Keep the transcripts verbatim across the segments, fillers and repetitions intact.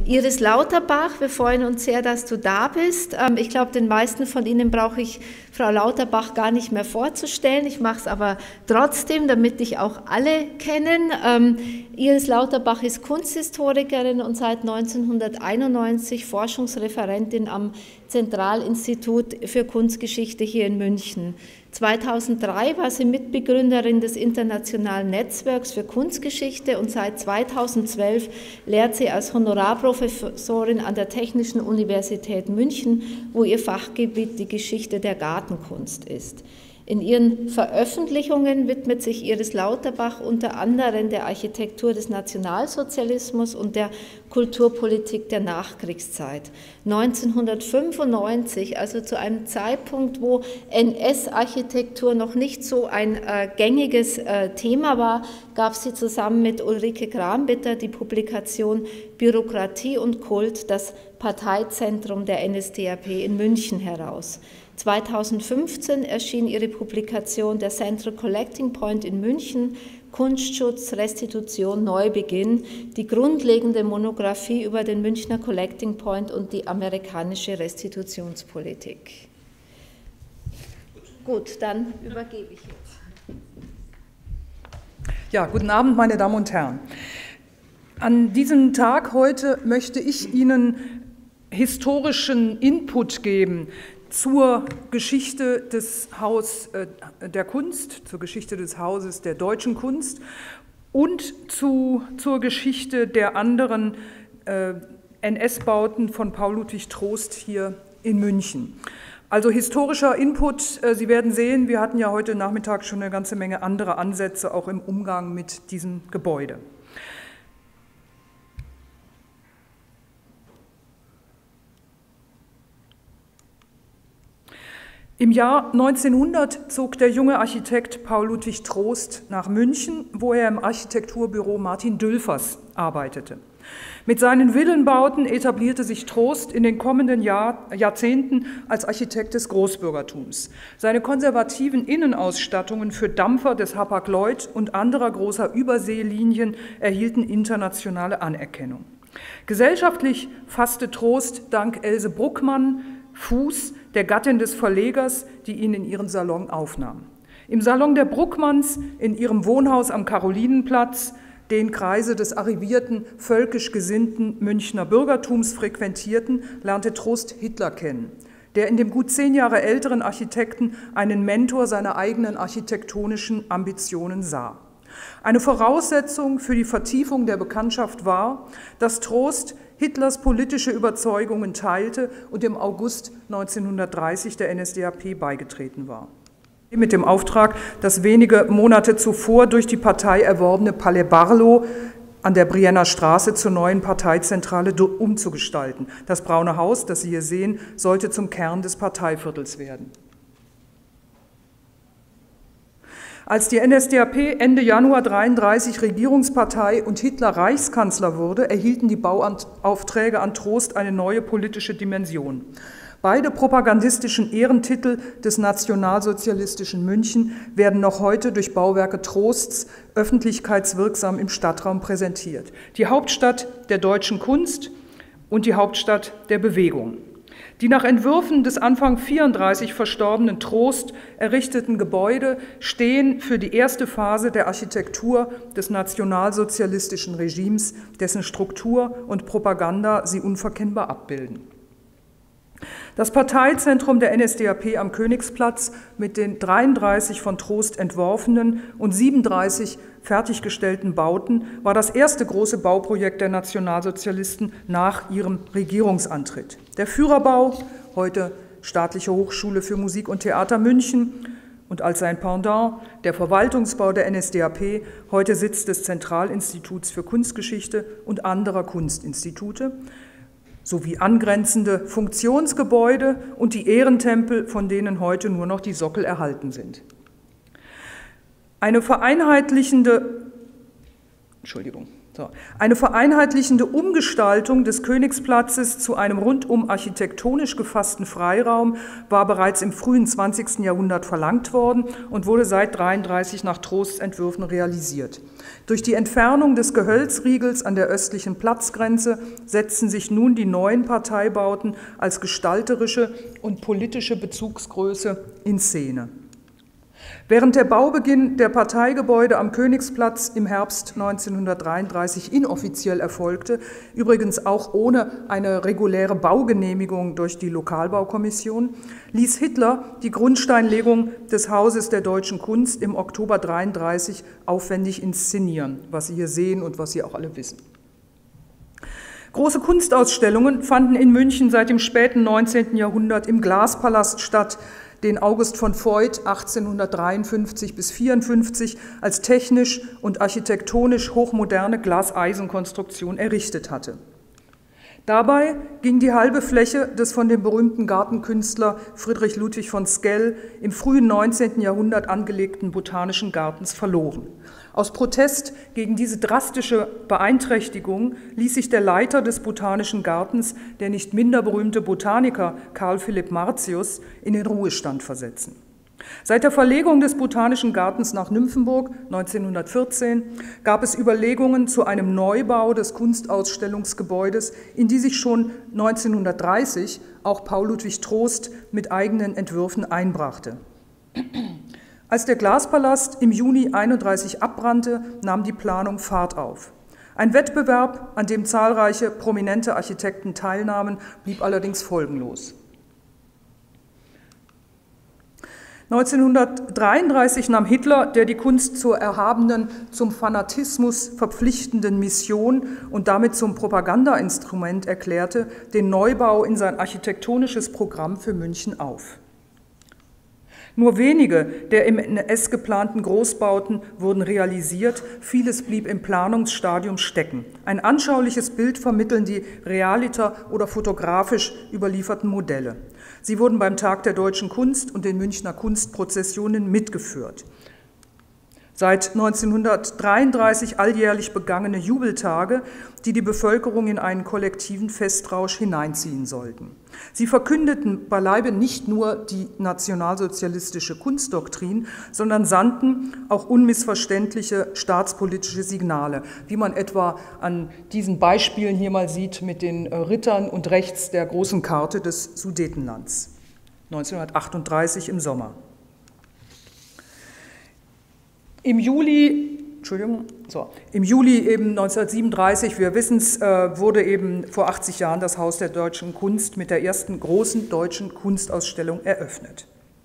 Iris Lauterbach, wir freuen uns sehr, dass du da bist. Ich glaube, den meisten von Ihnen brauche ich Frau Lauterbach gar nicht mehr vorzustellen. Ich mache es aber trotzdem, damit dich auch alle kennen. Iris Lauterbach ist Kunsthistorikerin und seit neunzehnhunderteinundneunzig Forschungsreferentin am Zentralinstitut für Kunstgeschichte hier in München. zweitausenddrei war sie Mitbegründerin des Internationalen Netzwerks für Kunstgeschichte und seit zweitausendzwölf lehrt sie als Honorarprofessorin an der Technischen Universität München, wo ihr Fachgebiet die Geschichte der Gartenkunst ist. In ihren Veröffentlichungen widmet sich Iris Lauterbach unter anderem der Architektur des Nationalsozialismus und der Kulturpolitik der Nachkriegszeit. neunzehnhundertfünfundneunzig, also zu einem Zeitpunkt, wo N S-Architektur noch nicht so ein äh, gängiges äh, Thema war, gab sie zusammen mit Ulrike Krambitter die Publikation Bürokratie und Kult, das Parteizentrum der N S D A P in München heraus. zweitausendfünfzehn erschien ihre Publikation Der Central Collecting Point in München, Kunstschutz, Restitution, Neubeginn, die grundlegende Monographie über den Münchner Collecting Point und die amerikanische Restitutionspolitik. Gut, dann übergebe ich jetzt. Ja, guten Abend, meine Damen und Herren. An diesem Tag heute möchte ich Ihnen historischen Input geben zur Geschichte des Haus der Kunst, zur Geschichte des Hauses der deutschen Kunst und zu, zur Geschichte der anderen äh, N S-Bauten von Paul Ludwig Troost hier in München. Also historischer Input, äh, Sie werden sehen, wir hatten ja heute Nachmittag schon eine ganze Menge andere Ansätze, auch im Umgang mit diesem Gebäude. Im Jahr neunzehnhundert zog der junge Architekt Paul Ludwig Troost nach München, wo er im Architekturbüro Martin Dülfers arbeitete. Mit seinen Villenbauten etablierte sich Troost in den kommenden Jahr, Jahrzehnten als Architekt des Großbürgertums. Seine konservativen Innenausstattungen für Dampfer des Hapag-Lloyd und anderer großer Überseelinien erhielten internationale Anerkennung. Gesellschaftlich fasste Troost dank Else Bruckmann Fuß, der Gattin des Verlegers, die ihn in ihren Salon aufnahm. Im Salon der Bruckmanns, in ihrem Wohnhaus am Karolinenplatz, den Kreise des arrivierten, völkisch gesinnten Münchner Bürgertums frequentierten, lernte Troost Hitler kennen, der in dem gut zehn Jahre älteren Architekten einen Mentor seiner eigenen architektonischen Ambitionen sah. Eine Voraussetzung für die Vertiefung der Bekanntschaft war, dass Troost Hitlers politische Überzeugungen teilte und im August neunzehnhundertdreißig der N S D A P beigetreten war. Mit dem Auftrag, das wenige Monate zuvor durch die Partei erworbene Palais Barlow an der Brienner Straße zur neuen Parteizentrale umzugestalten. Das Braune Haus, das Sie hier sehen, sollte zum Kern des Parteiviertels werden. Als die N S D A P Ende Januar neunzehnhundertdreiunddreißig Regierungspartei und Hitler Reichskanzler wurde, erhielten die Bauaufträge an Troost eine neue politische Dimension. Beide propagandistischen Ehrentitel des nationalsozialistischen München werden noch heute durch Bauwerke Troosts öffentlichkeitswirksam im Stadtraum präsentiert. Die Hauptstadt der deutschen Kunst und die Hauptstadt der Bewegung. Die nach Entwürfen des Anfang neunzehnhundertvierunddreißig verstorbenen Troost errichteten Gebäude stehen für die erste Phase der Architektur des nationalsozialistischen Regimes, dessen Struktur und Propaganda sie unverkennbar abbilden. Das Parteizentrum der N S D A P am Königsplatz mit den dreiunddreißig von Troost entworfenen und siebenunddreißig fertiggestellten Bauten war das erste große Bauprojekt der Nationalsozialisten nach ihrem Regierungsantritt. Der Führerbau, heute Staatliche Hochschule für Musik und Theater München, und als sein Pendant der Verwaltungsbau der N S D A P, heute Sitz des Zentralinstituts für Kunstgeschichte und anderer Kunstinstitute, sowie angrenzende Funktionsgebäude und die Ehrentempel, von denen heute nur noch die Sockel erhalten sind. Eine vereinheitlichende, Entschuldigung, So. Eine vereinheitlichende Umgestaltung des Königsplatzes zu einem rundum architektonisch gefassten Freiraum war bereits im frühen zwanzigsten Jahrhundert verlangt worden und wurde seit neunzehnhundertdreiunddreißig nach Trosts Entwürfen realisiert. Durch die Entfernung des Gehölzriegels an der östlichen Platzgrenze setzten sich nun die neuen Parteibauten als gestalterische und politische Bezugsgröße in Szene. Während der Baubeginn der Parteigebäude am Königsplatz im Herbst neunzehnhundertdreiunddreißig inoffiziell erfolgte, übrigens auch ohne eine reguläre Baugenehmigung durch die Lokalbaukommission, ließ Hitler die Grundsteinlegung des Hauses der Deutschen Kunst im Oktober neunzehnhundertdreiunddreißig aufwendig inszenieren, was Sie hier sehen und was Sie auch alle wissen. Große Kunstausstellungen fanden in München seit dem späten neunzehnten Jahrhundert im Glaspalast statt, den August von Voigt achtzehnhundertdreiundfünfzig bis vierundfünfzig als technisch und architektonisch hochmoderne Glaseisenkonstruktion errichtet hatte. Dabei ging die halbe Fläche des von dem berühmten Gartenkünstler Friedrich Ludwig von Sckell im frühen neunzehnten Jahrhundert angelegten Botanischen Gartens verloren. Aus Protest gegen diese drastische Beeinträchtigung ließ sich der Leiter des Botanischen Gartens, der nicht minder berühmte Botaniker Karl Philipp Martius, in den Ruhestand versetzen. Seit der Verlegung des Botanischen Gartens nach Nymphenburg neunzehnhundertvierzehn gab es Überlegungen zu einem Neubau des Kunstausstellungsgebäudes, in die sich schon neunzehnhundertdreißig auch Paul Ludwig Trost mit eigenen Entwürfen einbrachte. Als der Glaspalast im Juni einunddreißig abbrannte, nahm die Planung Fahrt auf. Ein Wettbewerb, an dem zahlreiche prominente Architekten teilnahmen, blieb allerdings folgenlos. neunzehnhundertdreiunddreißig nahm Hitler, der die Kunst zur erhabenen, zum Fanatismus verpflichtenden Mission und damit zum Propagandainstrument erklärte, den Neubau in sein architektonisches Programm für München auf. Nur wenige der im N S geplanten Großbauten wurden realisiert, vieles blieb im Planungsstadium stecken. Ein anschauliches Bild vermitteln die realiter oder fotografisch überlieferten Modelle. Sie wurden beim Tag der Deutschen Kunst und den Münchner Kunstprozessionen mitgeführt. Seit neunzehnhundertdreiunddreißig alljährlich begangene Jubeltage, die die Bevölkerung in einen kollektiven Festrausch hineinziehen sollten. Sie verkündeten beileibe nicht nur die nationalsozialistische Kunstdoktrin, sondern sandten auch unmissverständliche staatspolitische Signale, wie man etwa an diesen Beispielen hier mal sieht mit den Rittern und rechts der großen Karte des Sudetenlands, neunzehnhundertachtunddreißig im Sommer. Im Juli, Entschuldigung, so, im Juli eben neunzehnhundertsiebenunddreißig, wir wissen es, wurde eben vor achtzig Jahren das Haus der Deutschen Kunst mit der ersten großen deutschen Kunstausstellung eröffnet.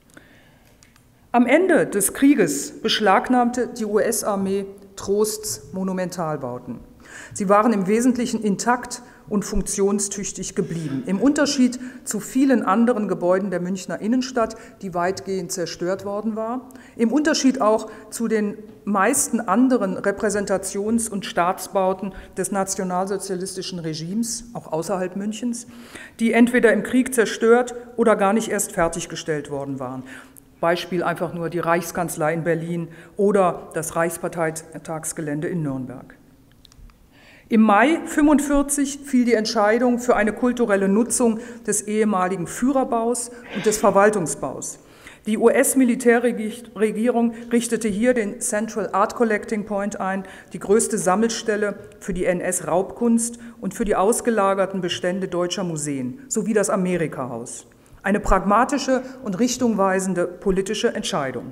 Am Ende des Krieges beschlagnahmte die U S-Armee Trosts Monumentalbauten. Sie waren im Wesentlichen intakt und funktionstüchtig geblieben. Im Unterschied zu vielen anderen Gebäuden der Münchner Innenstadt, die weitgehend zerstört worden war, im Unterschied auch zu den meisten anderen Repräsentations- und Staatsbauten des nationalsozialistischen Regimes, auch außerhalb Münchens, die entweder im Krieg zerstört oder gar nicht erst fertiggestellt worden waren. Beispiel einfach nur die Reichskanzlei in Berlin oder das Reichsparteitagsgelände in Nürnberg. Im Mai neunzehnhundertfünfundvierzig fiel die Entscheidung für eine kulturelle Nutzung des ehemaligen Führerbaus und des Verwaltungsbaus. Die U S-Militärregierung richtete hier den Central Art Collecting Point ein, die größte Sammelstelle für die N S-Raubkunst und für die ausgelagerten Bestände deutscher Museen, sowie das Amerika-Haus. Eine pragmatische und richtungweisende politische Entscheidung.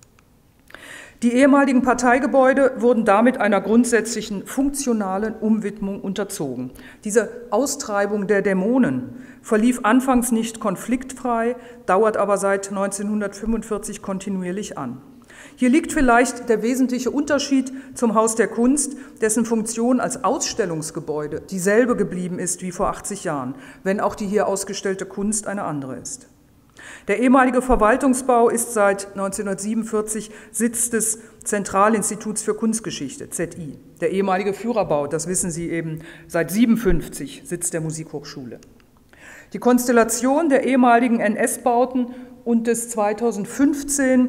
Die ehemaligen Parteigebäude wurden damit einer grundsätzlichen funktionalen Umwidmung unterzogen. Diese Austreibung der Dämonen verlief anfangs nicht konfliktfrei, dauert aber seit neunzehnhundertfünfundvierzig kontinuierlich an. Hier liegt vielleicht der wesentliche Unterschied zum Haus der Kunst, dessen Funktion als Ausstellungsgebäude dieselbe geblieben ist wie vor achtzig Jahren, wenn auch die hier ausgestellte Kunst eine andere ist. Der ehemalige Verwaltungsbau ist seit neunzehnhundertsiebenundvierzig Sitz des Zentralinstituts für Kunstgeschichte, Z I. Der ehemalige Führerbau, das wissen Sie eben, seit neunzehnhundertsiebenundfünfzig Sitz der Musikhochschule. Die Konstellation der ehemaligen N S-Bauten und des zweitausendfünfzehn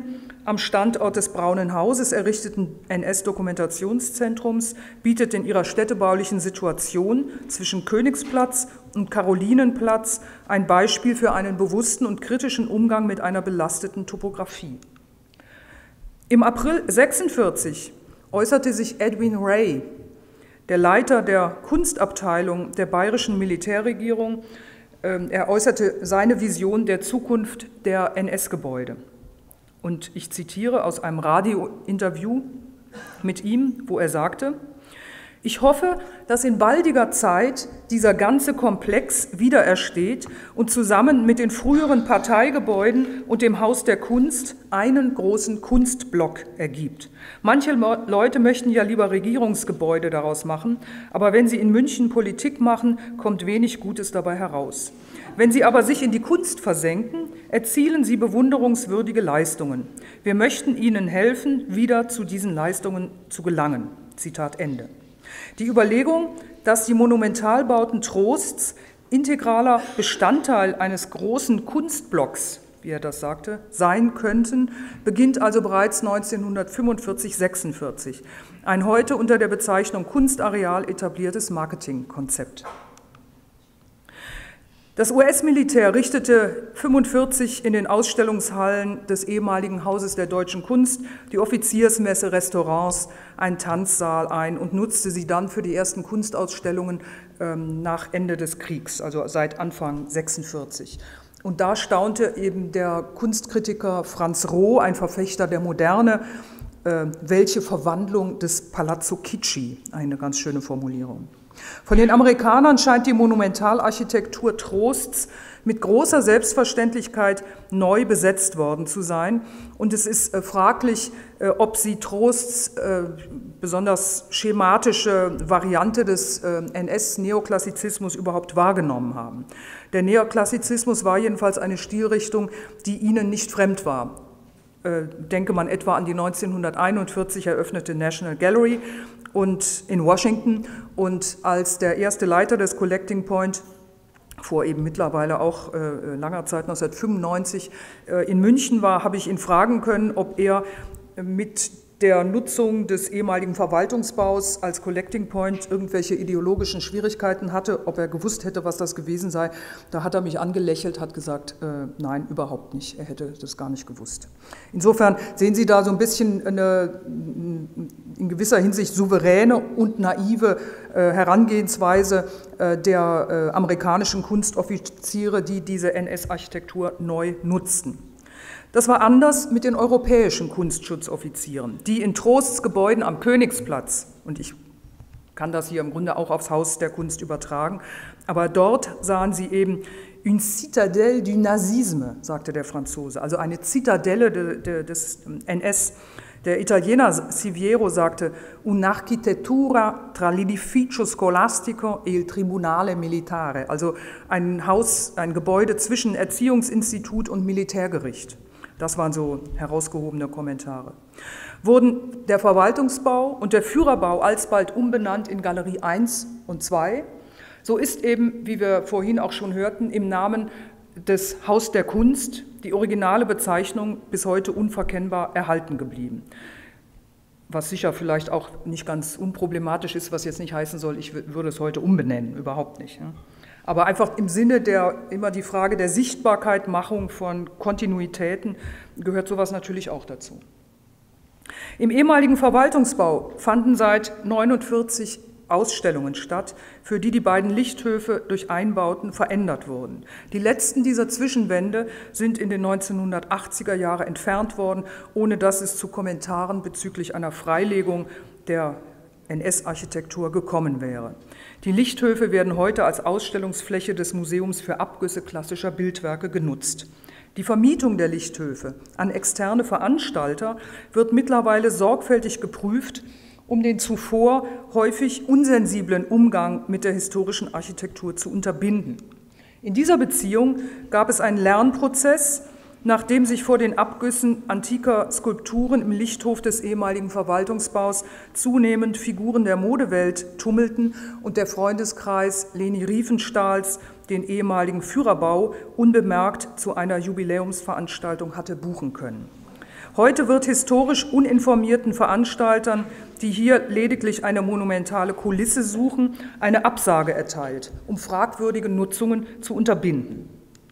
am Standort des Braunen Hauses errichteten N S-Dokumentationszentrums, bietet in ihrer städtebaulichen Situation zwischen Königsplatz und Karolinenplatz ein Beispiel für einen bewussten und kritischen Umgang mit einer belasteten Topographie. Im April sechsundvierzig äußerte sich Edwin Ray, der Leiter der Kunstabteilung der bayerischen Militärregierung. Er äußerte seine Vision der Zukunft der N S-Gebäude. Und ich zitiere aus einem Radiointerview mit ihm, wo er sagte: Ich hoffe, dass in baldiger Zeit dieser ganze Komplex wiederersteht und zusammen mit den früheren Parteigebäuden und dem Haus der Kunst einen großen Kunstblock ergibt. Manche Leute möchten ja lieber Regierungsgebäude daraus machen, aber wenn sie in München Politik machen, kommt wenig Gutes dabei heraus. Wenn sie aber sich in die Kunst versenken, erzielen sie bewunderungswürdige Leistungen. Wir möchten ihnen helfen, wieder zu diesen Leistungen zu gelangen. Zitat Ende. Die Überlegung, dass die Monumentalbauten Trosts integraler Bestandteil eines großen Kunstblocks, wie er das sagte, sein könnten, beginnt also bereits neunzehnhundertfünfundvierzig sechsundvierzig. Ein heute unter der Bezeichnung Kunstareal etabliertes Marketingkonzept. Das U S-Militär richtete fünfundvierzig in den Ausstellungshallen des ehemaligen Hauses der Deutschen Kunst die Offiziersmesse, Restaurants, einen Tanzsaal ein und nutzte sie dann für die ersten Kunstausstellungen ähm, nach Ende des Kriegs, also seit Anfang sechsundvierzig. Und da staunte eben der Kunstkritiker Franz Roh, ein Verfechter der Moderne, äh, welche Verwandlung des Palazzo Kitschi, eine ganz schöne Formulierung. Von den Amerikanern scheint die Monumentalarchitektur Trosts mit großer Selbstverständlichkeit neu besetzt worden zu sein. Und es ist fraglich, ob sie Trosts besonders schematische Variante des N S-Neoklassizismus überhaupt wahrgenommen haben. Der Neoklassizismus war jedenfalls eine Stilrichtung, die ihnen nicht fremd war. Denke man etwa an die neunzehnhunderteinundvierzig eröffnete National Gallery und in Washington, und als der erste Leiter des Collecting Point vor eben mittlerweile auch äh, langer Zeit, neunzehnhundertfünfundneunzig, äh, in München war, habe ich ihn fragen können, ob er mit der Nutzung des ehemaligen Verwaltungsbaus als Collecting Point irgendwelche ideologischen Schwierigkeiten hatte, ob er gewusst hätte, was das gewesen sei. Da hat er mich angelächelt, hat gesagt, äh, nein, überhaupt nicht, er hätte das gar nicht gewusst. Insofern sehen Sie da so ein bisschen eine in gewisser Hinsicht souveräne und naive äh, Herangehensweise äh, der äh, amerikanischen Kunstoffiziere, die diese N S-Architektur neu nutzten. Das war anders mit den europäischen Kunstschutzoffizieren, die in Trosts Gebäuden am Königsplatz, und ich kann das hier im Grunde auch aufs Haus der Kunst übertragen, aber dort sahen sie eben une citadelle du nazisme, sagte der Franzose, also eine Zitadelle de, de, des N S. Der Italiener Siviero sagte, un'architettura tra l'edificio scolastico e il tribunale militare, also ein Haus, ein Gebäude zwischen Erziehungsinstitut und Militärgericht. Das waren so herausgehobene Kommentare. Wurden der Verwaltungsbau und der Führerbau alsbald umbenannt in Galerie eins und zwei, so ist eben, wie wir vorhin auch schon hörten, im Namen des Haus der Kunst die originale Bezeichnung bis heute unverkennbar erhalten geblieben. Was sicher vielleicht auch nicht ganz unproblematisch ist, was jetzt nicht heißen soll, ich würde es heute umbenennen, überhaupt nicht. Aber einfach im Sinne der, immer die Frage der Sichtbarkeit, Machung von Kontinuitäten, gehört sowas natürlich auch dazu. Im ehemaligen Verwaltungsbau fanden seit neunundvierzig Ausstellungen statt, für die die beiden Lichthöfe durch Einbauten verändert wurden. Die letzten dieser Zwischenwände sind in den neunzehnhundertachtziger Jahren entfernt worden, ohne dass es zu Kommentaren bezüglich einer Freilegung der N S-Architektur gekommen wäre. Die Lichthöfe werden heute als Ausstellungsfläche des Museums für Abgüsse klassischer Bildwerke genutzt. Die Vermietung der Lichthöfe an externe Veranstalter wird mittlerweile sorgfältig geprüft, um den zuvor häufig unsensiblen Umgang mit der historischen Architektur zu unterbinden. In dieser Beziehung gab es einen Lernprozess, nachdem sich vor den Abgüssen antiker Skulpturen im Lichthof des ehemaligen Verwaltungsbaus zunehmend Figuren der Modewelt tummelten und der Freundeskreis Leni Riefenstahls den ehemaligen Führerbau unbemerkt zu einer Jubiläumsveranstaltung hatte buchen können. Heute wird historisch uninformierten Veranstaltern, die hier lediglich eine monumentale Kulisse suchen, eine Absage erteilt, um fragwürdige Nutzungen zu unterbinden.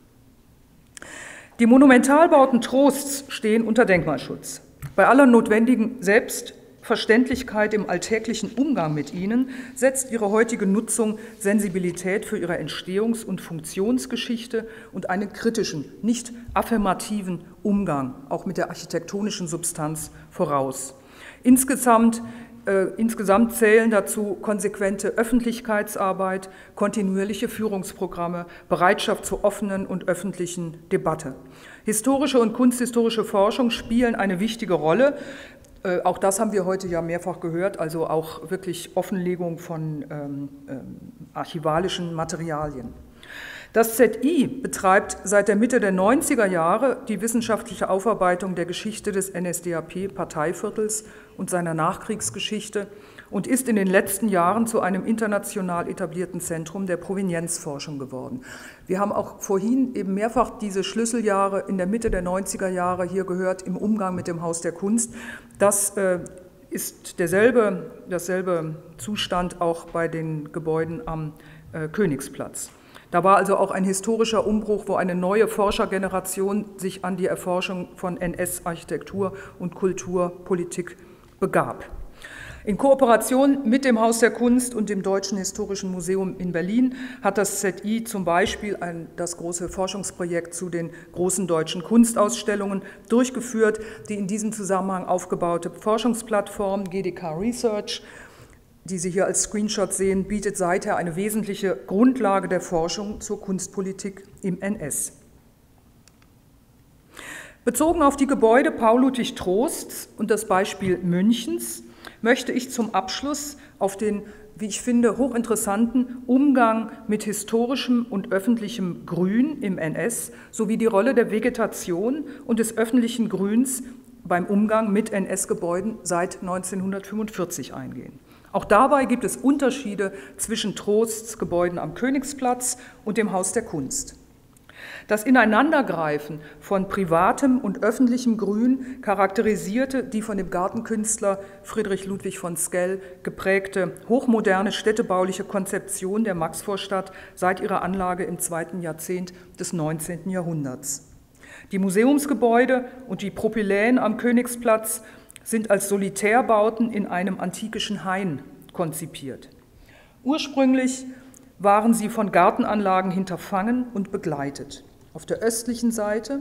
Die Monumentalbauten Trosts stehen unter Denkmalschutz. Bei aller notwendigen Selbstverständlichkeit im alltäglichen Umgang mit ihnen setzt ihre heutige Nutzung Sensibilität für ihre Entstehungs- und Funktionsgeschichte und einen kritischen, nicht affirmativen Umgang, auch mit der architektonischen Substanz, voraus. Insgesamt, äh, insgesamt zählen dazu konsequente Öffentlichkeitsarbeit, kontinuierliche Führungsprogramme, Bereitschaft zur offenen und öffentlichen Debatte. Historische und kunsthistorische Forschung spielen eine wichtige Rolle. Äh, auch das haben wir heute ja mehrfach gehört, also auch wirklich Offenlegung von ähm, ähm, archivalischen Materialien. Das Z I betreibt seit der Mitte der neunziger Jahre die wissenschaftliche Aufarbeitung der Geschichte des N S D A P-Parteiviertels und seiner Nachkriegsgeschichte und ist in den letzten Jahren zu einem international etablierten Zentrum der Provenienzforschung geworden. Wir haben auch vorhin eben mehrfach diese Schlüsseljahre in der Mitte der neunziger Jahre hier gehört im Umgang mit dem Haus der Kunst. Das äh, ist derselbe, dasselbe Zustand auch bei den Gebäuden am äh, Königsplatz. Da war also auch ein historischer Umbruch, wo eine neue Forschergeneration sich an die Erforschung von N S-Architektur und Kulturpolitik begab. In Kooperation mit dem Haus der Kunst und dem Deutschen Historischen Museum in Berlin hat das Z I zum Beispiel ein, das große Forschungsprojekt zu den großen deutschen Kunstausstellungen durchgeführt. Die in diesem Zusammenhang aufgebaute Forschungsplattform G D K Research, die Sie hier als Screenshot sehen, bietet seither eine wesentliche Grundlage der Forschung zur Kunstpolitik im N S. Bezogen auf die Gebäude Paul Ludwig Trosts und das Beispiel Münchens möchte ich zum Abschluss auf den, wie ich finde, hochinteressanten Umgang mit historischem und öffentlichem Grün im N S sowie die Rolle der Vegetation und des öffentlichen Grüns beim Umgang mit N S-Gebäuden seit neunzehnhundertfünfundvierzig eingehen. Auch dabei gibt es Unterschiede zwischen Trosts Gebäuden am Königsplatz und dem Haus der Kunst. Das Ineinandergreifen von privatem und öffentlichem Grün charakterisierte die von dem Gartenkünstler Friedrich Ludwig von Sckell geprägte hochmoderne städtebauliche Konzeption der Maxvorstadt seit ihrer Anlage im zweiten Jahrzehnt des neunzehnten Jahrhunderts. Die Museumsgebäude und die Propyläen am Königsplatz sind als Solitärbauten in einem antikischen Hain konzipiert. Ursprünglich waren sie von Gartenanlagen hinterfangen und begleitet. Auf der östlichen Seite,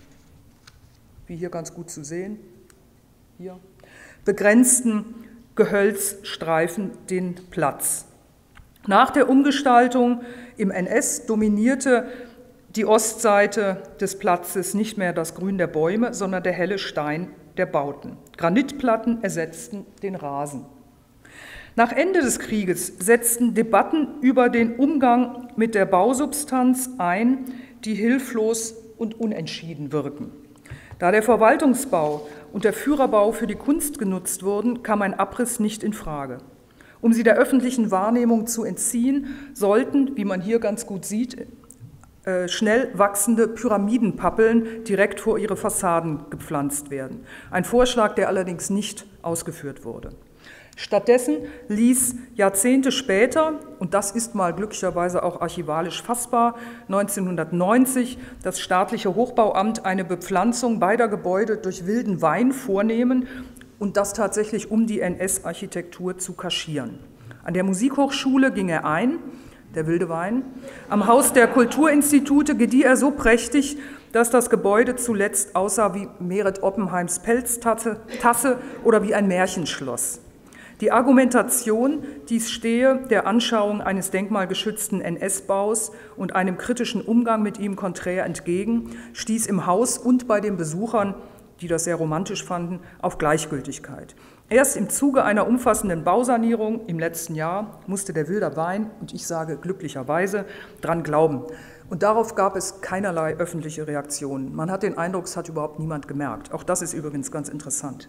wie hier ganz gut zu sehen, hier, begrenzten Gehölzstreifen den Platz. Nach der Umgestaltung im N S dominierte die Ostseite des Platzes nicht mehr das Grün der Bäume, sondern der helle Stein der Bauten. Granitplatten ersetzten den Rasen. Nach Ende des Krieges setzten Debatten über den Umgang mit der Bausubstanz ein, die hilflos und unentschieden wirken. Da der Verwaltungsbau und der Führerbau für die Kunst genutzt wurden, kam ein Abriss nicht in Frage. Um sie der öffentlichen Wahrnehmung zu entziehen, sollten, wie man hier ganz gut sieht, schnell wachsende Pyramidenpappeln direkt vor ihre Fassaden gepflanzt werden. Ein Vorschlag, der allerdings nicht ausgeführt wurde. Stattdessen ließ Jahrzehnte später, und das ist mal glücklicherweise auch archivalisch fassbar, neunzehnhundertneunzig das staatliche Hochbauamt eine Bepflanzung beider Gebäude durch wilden Wein vornehmen und das tatsächlich, um die N S-Architektur zu kaschieren. An der Musikhochschule ging er ein, der wilde Wein. Am Haus der Kulturinstitute gedieh er so prächtig, dass das Gebäude zuletzt aussah wie Meret Oppenheims Pelztasse Tasse oder wie ein Märchenschloss. Die Argumentation, dies stehe der Anschauung eines denkmalgeschützten N S-Baus und einem kritischen Umgang mit ihm konträr entgegen, stieß im Haus und bei den Besuchern, die das sehr romantisch fanden, auf Gleichgültigkeit. Erst im Zuge einer umfassenden Bausanierung im letzten Jahr musste der wilde Wein, und ich sage glücklicherweise, dran glauben. Und darauf gab es keinerlei öffentliche Reaktionen. Man hat den Eindruck, es hat überhaupt niemand gemerkt. Auch das ist übrigens ganz interessant.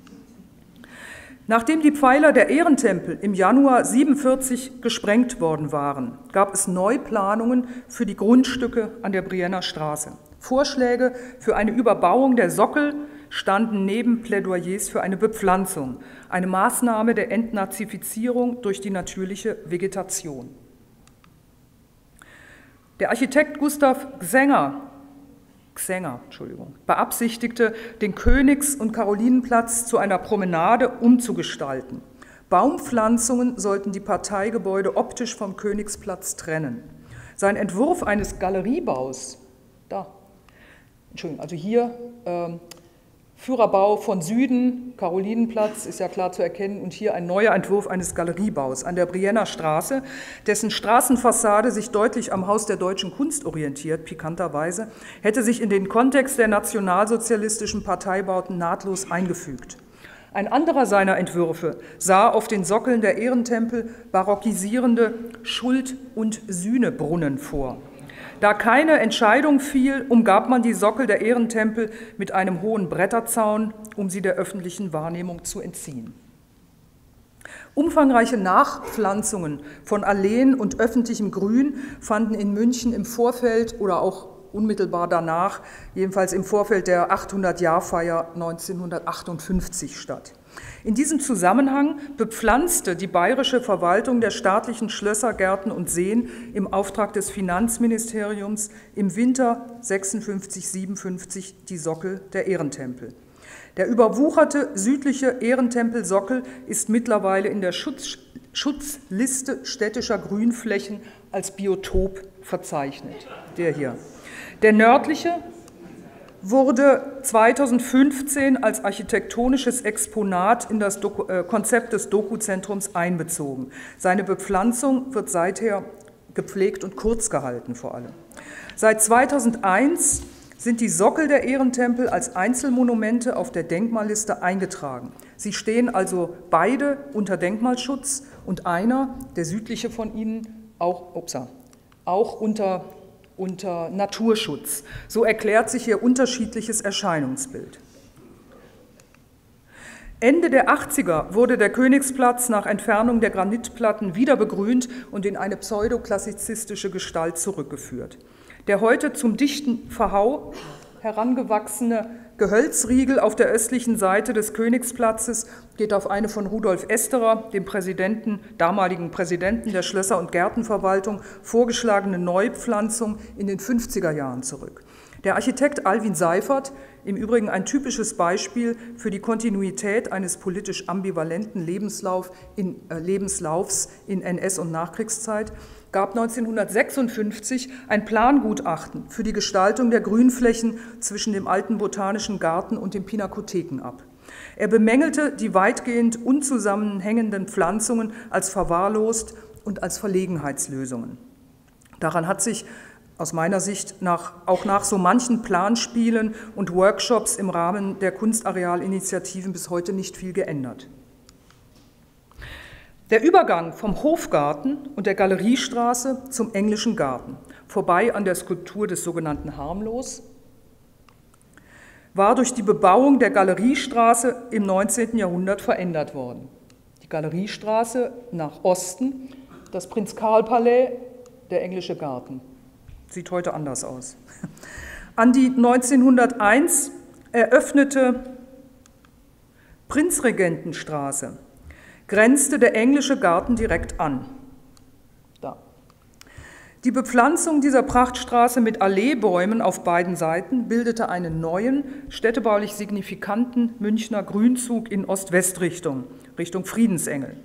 Nachdem die Pfeiler der Ehrentempel im Januar siebenundvierzig gesprengt worden waren, gab es Neuplanungen für die Grundstücke an der Brienner Straße. Vorschläge für eine Überbauung der Sockel standen neben Plädoyers für eine Bepflanzung, eine Maßnahme der Entnazifizierung durch die natürliche Vegetation. Der Architekt Gustav Gsänger, Gsänger, Entschuldigung, beabsichtigte, den Königs- und Karolinenplatz zu einer Promenade umzugestalten. Baumpflanzungen sollten die Parteigebäude optisch vom Königsplatz trennen. Sein Entwurf eines Galeriebaus, da, Entschuldigung, also hier ähm, Führerbau von Süden, Karolinenplatz ist ja klar zu erkennen, und hier ein neuer Entwurf eines Galeriebaus an der Brienner Straße, dessen Straßenfassade sich deutlich am Haus der Deutschen Kunst orientiert, pikanterweise, hätte sich in den Kontext der nationalsozialistischen Parteibauten nahtlos eingefügt. Ein anderer seiner Entwürfe sah auf den Sockeln der Ehrentempel barockisierende Schuld- und Sühnebrunnen vor. Da keine Entscheidung fiel, umgab man die Sockel der Ehrentempel mit einem hohen Bretterzaun, um sie der öffentlichen Wahrnehmung zu entziehen. Umfangreiche Nachpflanzungen von Alleen und öffentlichem Grün fanden in München im Vorfeld oder auch unmittelbar danach, jedenfalls im Vorfeld der achthundert-Jahr-Feier neunzehnhundertachtundfünfzig statt. In diesem Zusammenhang bepflanzte die bayerische Verwaltung der staatlichen Schlösser, Gärten und Seen im Auftrag des Finanzministeriums im Winter sechsundfünfzig siebenundfünfzig die Sockel der Ehrentempel. Der überwucherte südliche Ehrentempelsockel ist mittlerweile in der Schutz, Schutzliste städtischer Grünflächen als Biotop verzeichnet. Der hier. Der nördliche wurde zweitausendfünfzehn als architektonisches Exponat in das Doku, äh, Konzept des Doku-Zentrums einbezogen. Seine Bepflanzung wird seither gepflegt und kurz gehalten vor allem. Seit zweitausendeins sind die Sockel der Ehrentempel als Einzelmonumente auf der Denkmalliste eingetragen. Sie stehen also beide unter Denkmalschutz und einer, der südliche von ihnen, auch, upsa, auch unter unter Naturschutz. So erklärt sich ihr unterschiedliches Erscheinungsbild. Ende der achtziger wurde der Königsplatz nach Entfernung der Granitplatten wieder begrünt und in eine pseudoklassizistische Gestalt zurückgeführt. Der heute zum dichten Verhau herangewachsene Gehölzriegel auf der östlichen Seite des Königsplatzes geht auf eine von Rudolf Esterer, dem Präsidenten, damaligen Präsidenten der Schlösser- und Gärtenverwaltung, vorgeschlagene Neupflanzung in den fünfziger Jahren zurück. Der Architekt Alwin Seifert, im Übrigen ein typisches Beispiel für die Kontinuität eines politisch ambivalenten Lebenslauf in, äh, Lebenslaufs in N S- und Nachkriegszeit, gab neunzehnhundertsechsundfünfzig ein Plangutachten für die Gestaltung der Grünflächen zwischen dem alten Botanischen Garten und den Pinakotheken ab. Er bemängelte die weitgehend unzusammenhängenden Pflanzungen als verwahrlost und als Verlegenheitslösungen. Daran hat sich aus meiner Sicht nach, auch nach so manchen Planspielen und Workshops im Rahmen der Kunstarealinitiativen bis heute nicht viel geändert. Der Übergang vom Hofgarten und der Galeriestraße zum Englischen Garten, vorbei an der Skulptur des sogenannten Harmlos, war durch die Bebauung der Galeriestraße im neunzehnten Jahrhundert verändert worden. Die Galeriestraße nach Osten, das Prinz-Karl-Palais, der Englische Garten. Sieht heute anders aus. An die neunzehnhunderteins eröffnete Prinzregentenstraße grenzte der Englische Garten direkt an. Da. Die Bepflanzung dieser Prachtstraße mit Alleebäumen auf beiden Seiten bildete einen neuen, städtebaulich signifikanten Münchner Grünzug in Ost-West-Richtung, Richtung Friedensengel.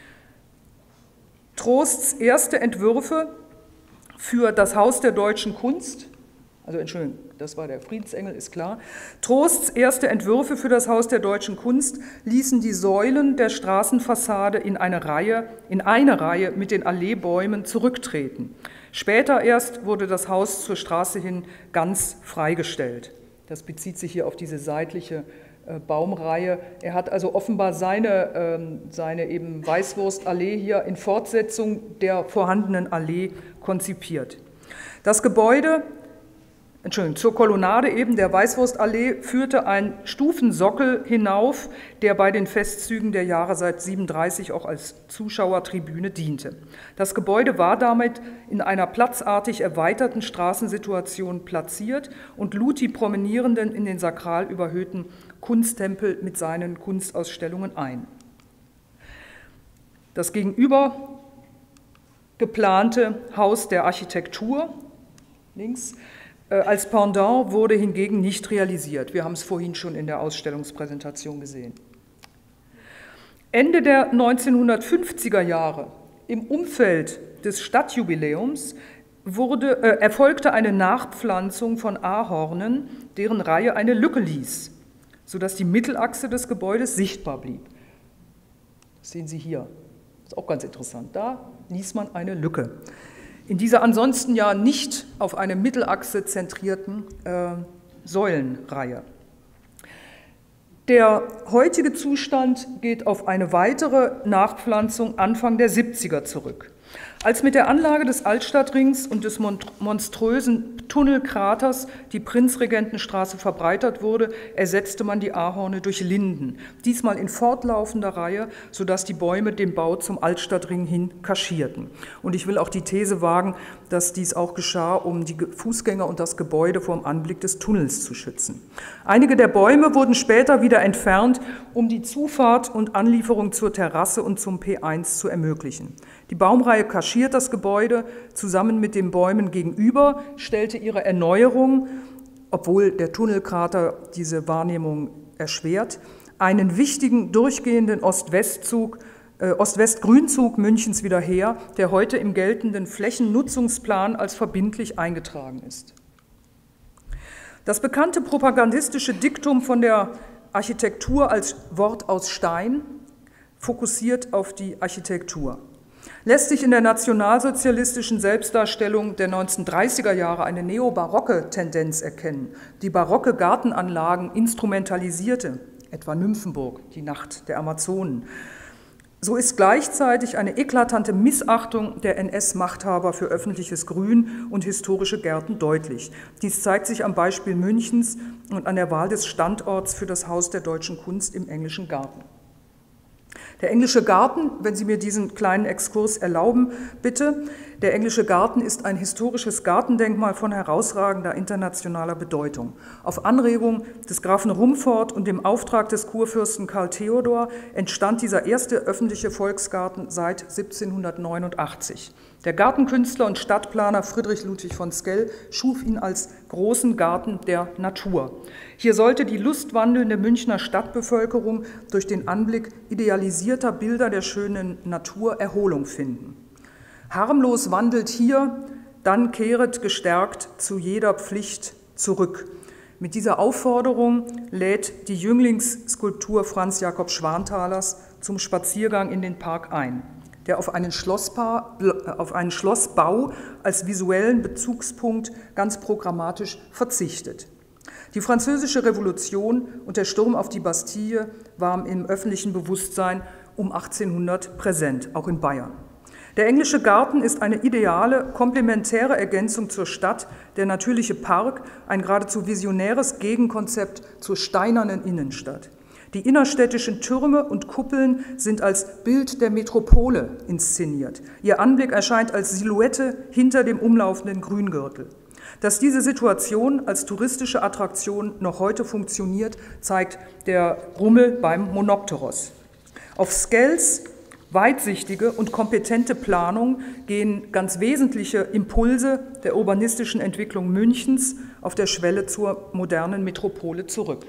Trosts erste Entwürfe für das Haus der Deutschen Kunst, also Entschuldigung, das war der Friedensengel, ist klar. Trosts erste Entwürfe für das Haus der Deutschen Kunst ließen die Säulen der Straßenfassade in eine Reihe, in eine Reihe mit den Alleebäumen zurücktreten. Später erst wurde das Haus zur Straße hin ganz freigestellt. Das bezieht sich hier auf diese seitliche äh, Baumreihe. Er hat also offenbar seine, ähm, seine eben Weißwurstallee hier in Fortsetzung der vorhandenen Allee konzipiert. Das Gebäude Entschuldigung, zur Kolonnade eben der Weißwurstallee führte ein Stufensockel hinauf, der bei den Festzügen der Jahre seit siebenunddreißig auch als Zuschauertribüne diente. Das Gebäude war damit in einer platzartig erweiterten Straßensituation platziert und lud die Promenierenden in den sakral überhöhten Kunsttempel mit seinen Kunstausstellungen ein. Das gegenüber geplante Haus der Architektur, links, äh, als Pendant wurde hingegen nicht realisiert. Wir haben es vorhin schon in der Ausstellungspräsentation gesehen. Ende der neunzehnhundertfünfziger Jahre, im Umfeld des Stadtjubiläums, wurde, äh, erfolgte eine Nachpflanzung von Ahornen, deren Reihe eine Lücke ließ, sodass die Mittelachse des Gebäudes sichtbar blieb. Das sehen Sie hier. Das ist auch ganz interessant. Da ließ man eine Lücke. In dieser ansonsten ja nicht auf eine Mittelachse zentrierten äh, Säulenreihe. Der heutige Zustand geht auf eine weitere Nachpflanzung Anfang der siebziger zurück. Als mit der Anlage des Altstadtrings und des monströsen Tunnelkraters die Prinzregentenstraße verbreitert wurde, ersetzte man die Ahorne durch Linden, diesmal in fortlaufender Reihe, sodass die Bäume den Bau zum Altstadtring hin kaschierten. Und ich will auch die These wagen, dass dies auch geschah, um die Fußgänger und das Gebäude vor dem Anblick des Tunnels zu schützen. Einige der Bäume wurden später wieder entfernt, um die Zufahrt und Anlieferung zur Terrasse und zum P eins zu ermöglichen. Die Baumreihe kaschiert das Gebäude, zusammen mit den Bäumen gegenüber, stellte ihre Erneuerung, obwohl der Tunnelkrater diese Wahrnehmung erschwert, einen wichtigen durchgehenden Ost-West-Zug, äh, Ost-West-Grünzug Münchens wieder her, der heute im geltenden Flächennutzungsplan als verbindlich eingetragen ist. Das bekannte propagandistische Diktum von der Architektur als Wort aus Stein fokussiert auf die Architektur. Lässt sich in der nationalsozialistischen Selbstdarstellung der neunzehnhundertdreißiger Jahre eine neobarocke Tendenz erkennen, die barocke Gartenanlagen instrumentalisierte, etwa Nymphenburg, die Nacht der Amazonen. So ist gleichzeitig eine eklatante Missachtung der N S-Machthaber für öffentliches Grün und historische Gärten deutlich. Dies zeigt sich am Beispiel Münchens und an der Wahl des Standorts für das Haus der Deutschen Kunst im Englischen Garten. Der Englische Garten, wenn Sie mir diesen kleinen Exkurs erlauben, bitte. Der Englische Garten ist ein historisches Gartendenkmal von herausragender internationaler Bedeutung. Auf Anregung des Grafen Rumford und dem Auftrag des Kurfürsten Karl Theodor entstand dieser erste öffentliche Volksgarten seit siebzehnhundertneunundachtzig. Der Gartenkünstler und Stadtplaner Friedrich Ludwig von Sckell schuf ihn als großen Garten der Natur. Hier sollte die lustwandelnde Münchner Stadtbevölkerung durch den Anblick idealisierter Bilder der schönen Natur Erholung finden. Harmlos wandelt hier, dann kehret gestärkt zu jeder Pflicht zurück. Mit dieser Aufforderung lädt die Jünglingsskulptur Franz Jakob Schwanthalers zum Spaziergang in den Park ein, der auf einen, Schlosspa, auf einen Schlossbau als visuellen Bezugspunkt ganz programmatisch verzichtet. Die Französische Revolution und der Sturm auf die Bastille waren im öffentlichen Bewusstsein um achtzehnhundert präsent, auch in Bayern. Der Englische Garten ist eine ideale, komplementäre Ergänzung zur Stadt, der natürliche Park, ein geradezu visionäres Gegenkonzept zur steinernen Innenstadt. Die innerstädtischen Türme und Kuppeln sind als Bild der Metropole inszeniert. Ihr Anblick erscheint als Silhouette hinter dem umlaufenden Grüngürtel. Dass diese Situation als touristische Attraktion noch heute funktioniert, zeigt der Rummel beim Monopteros. Auf Skells weitsichtige und kompetente Planung gehen ganz wesentliche Impulse der urbanistischen Entwicklung Münchens auf der Schwelle zur modernen Metropole zurück.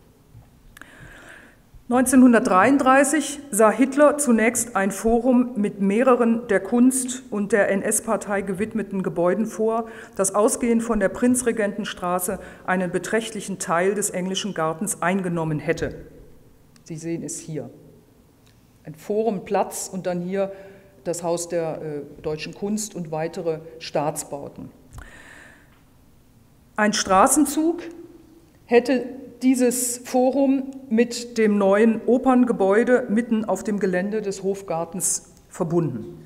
neunzehnhundertdreiunddreißig sah Hitler zunächst ein Forum mit mehreren der Kunst- und der N S-Partei gewidmeten Gebäuden vor, das ausgehend von der Prinzregentenstraße einen beträchtlichen Teil des Englischen Gartens eingenommen hätte. Sie sehen es hier. Ein Forumplatz und dann hier das Haus der äh, Deutschen Kunst und weitere Staatsbauten. Ein Straßenzug hätte dieses Forum mit dem neuen Operngebäude mitten auf dem Gelände des Hofgartens verbunden.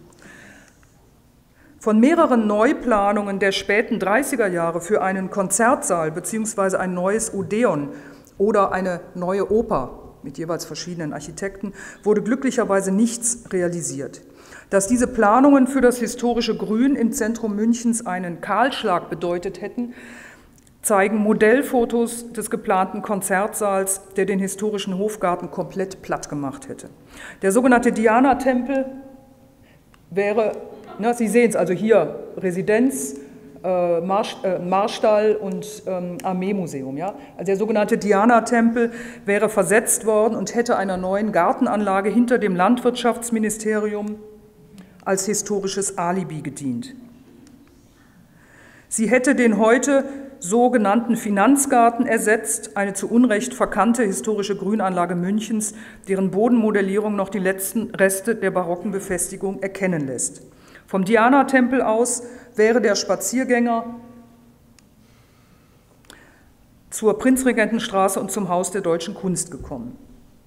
Von mehreren Neuplanungen der späten dreißiger Jahre für einen Konzertsaal bzw. ein neues Odeon oder eine neue Oper mit jeweils verschiedenen Architekten, wurde glücklicherweise nichts realisiert. Dass diese Planungen für das historische Grün im Zentrum Münchens einen Kahlschlag bedeutet hätten, zeigen Modellfotos des geplanten Konzertsaals, der den historischen Hofgarten komplett platt gemacht hätte. Der sogenannte Diana-Tempel wäre, na, Sie sehen es also hier, Residenz, äh, Marsch, äh, Marstall und ähm, Armeemuseum. Ja? Also der sogenannte Diana-Tempel wäre versetzt worden und hätte einer neuen Gartenanlage hinter dem Landwirtschaftsministerium als historisches Alibi gedient. Sie hätte den heute sogenannten Finanzgarten ersetzt, eine zu Unrecht verkannte historische Grünanlage Münchens, deren Bodenmodellierung noch die letzten Reste der barocken Befestigung erkennen lässt. Vom Diana-Tempel aus wäre der Spaziergänger zur Prinzregentenstraße und zum Haus der Deutschen Kunst gekommen.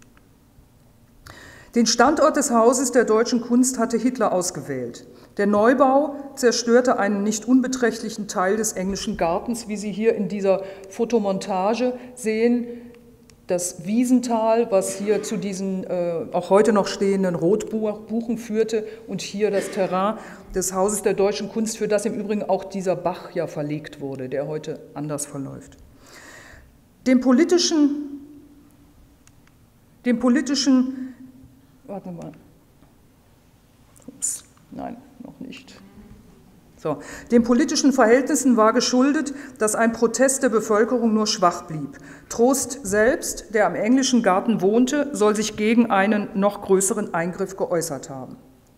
Den Standort des Hauses der Deutschen Kunst hatte Hitler ausgewählt. Der Neubau zerstörte einen nicht unbeträchtlichen Teil des englischen Gartens, wie Sie hier in dieser Fotomontage sehen. Das Wiesental, was hier zu diesen äh, auch heute noch stehenden Rotbuchen führte, und hier das Terrain des Hauses der Deutschen Kunst, für das im Übrigen auch dieser Bach ja verlegt wurde, der heute anders verläuft. Dem politischen, dem politischen, warte mal, ups, nein, noch nicht. So. Den politischen Verhältnissen war geschuldet, dass ein Protest der Bevölkerung nur schwach blieb. Trost selbst, der am englischen Garten wohnte, soll sich gegen einen noch größeren Eingriff geäußert haben.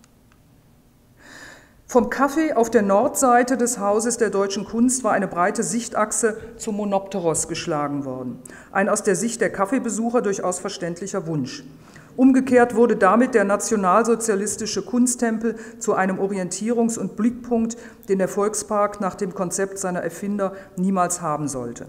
Vom Café auf der Nordseite des Hauses der Deutschen Kunst war eine breite Sichtachse zum Monopteros geschlagen worden. Ein aus der Sicht der Kaffeebesucher durchaus verständlicher Wunsch. Umgekehrt wurde damit der nationalsozialistische Kunsttempel zu einem Orientierungs- und Blickpunkt, den der Volkspark nach dem Konzept seiner Erfinder niemals haben sollte.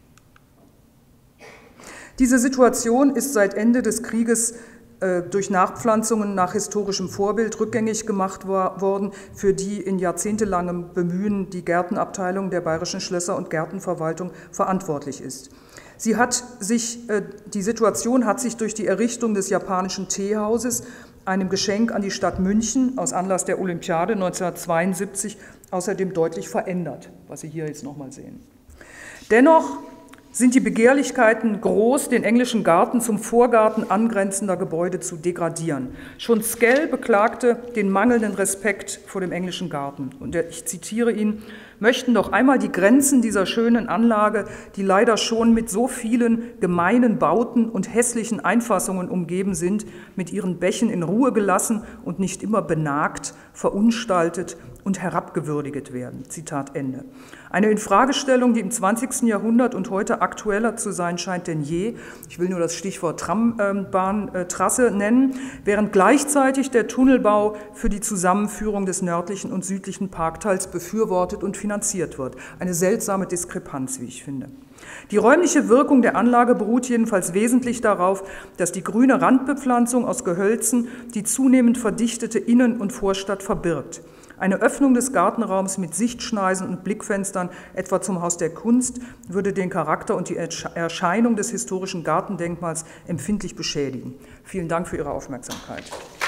Diese Situation ist seit Ende des Krieges äh, durch Nachpflanzungen nach historischem Vorbild rückgängig gemacht war, worden, für die in jahrzehntelangem Bemühen die Gärtenabteilung der Bayerischen Schlösser- und Gärtenverwaltung verantwortlich ist. Sie hat sich, die Situation hat sich durch die Errichtung des japanischen Teehauses, einem Geschenk an die Stadt München aus Anlass der Olympiade neunzehnhundertzweiundsiebzig, außerdem deutlich verändert, was Sie hier jetzt nochmal sehen. Dennoch sind die Begehrlichkeiten groß, den englischen Garten zum Vorgarten angrenzender Gebäude zu degradieren. Schon Skell beklagte den mangelnden Respekt vor dem englischen Garten. Und ich zitiere ihn: möchten doch einmal die Grenzen dieser schönen Anlage, die leider schon mit so vielen gemeinen Bauten und hässlichen Einfassungen umgeben sind, mit ihren Bächen in Ruhe gelassen und nicht immer benagt, verunstaltet und herabgewürdigt werden. Zitat Ende. Eine Infragestellung, die im zwanzigsten Jahrhundert und heute aktueller zu sein scheint denn je. Ich will nur das Stichwort Trambahntrasse nennen, während gleichzeitig der Tunnelbau für die Zusammenführung des nördlichen und südlichen Parkteils befürwortet und finanziert wird. Eine seltsame Diskrepanz, wie ich finde. Die räumliche Wirkung der Anlage beruht jedenfalls wesentlich darauf, dass die grüne Randbepflanzung aus Gehölzen die zunehmend verdichtete Innen- und Vorstadt verbirgt. Eine Öffnung des Gartenraums mit Sichtschneisen und Blickfenstern, etwa zum Haus der Kunst, würde den Charakter und die Erscheinung des historischen Gartendenkmals empfindlich beschädigen. Vielen Dank für Ihre Aufmerksamkeit.